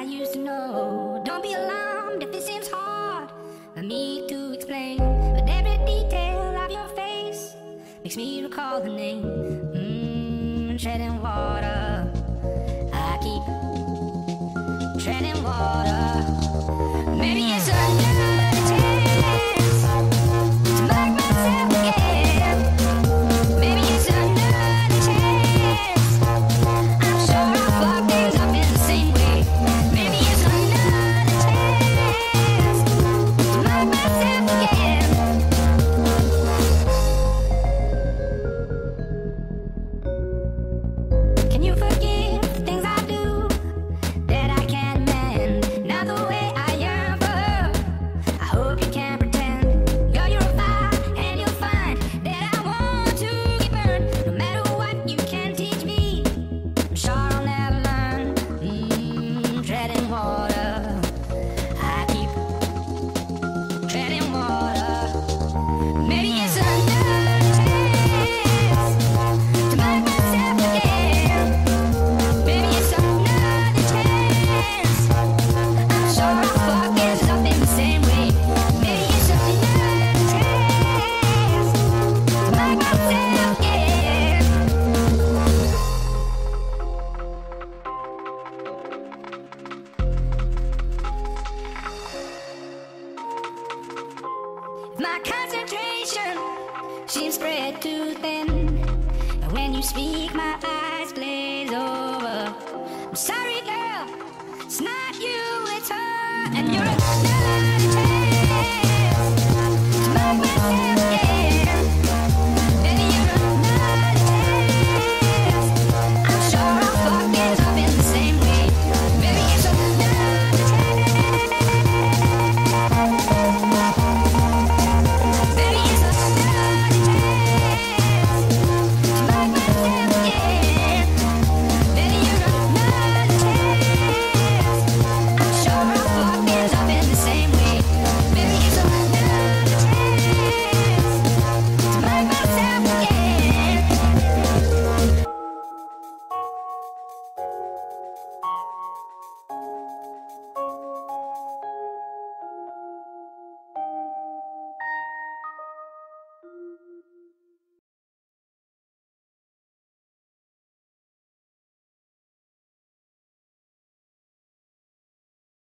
I used to know. Don't be alarmed if it seems hard for me to explain, but every detail of your face makes me recall the name. Treading water, I keep treading water. Maybe it's another chance to make myself again. Maybe it's another chance. I'm sure I'll fuck things up in the same way. Maybe it's another chance to make myself again. Can you forgive the things I do that I can't mend? Not the way I yearn for her. I hope you can pretend. Girl, you're a fire and you'll find that I want to get burned. No matter what you can teach me, I'm sure I'll never learn. Treading water, I keep treading water. Maybe it's another chance to make myself again. Maybe it's another chance. I'm sure I'll fuck things up in the same way. Maybe it's another chance to make myself again. My concentration seems spread too thin, and when you speak, my eyes glaze over. I'm sorry, girl, it's not you, it's her, and you're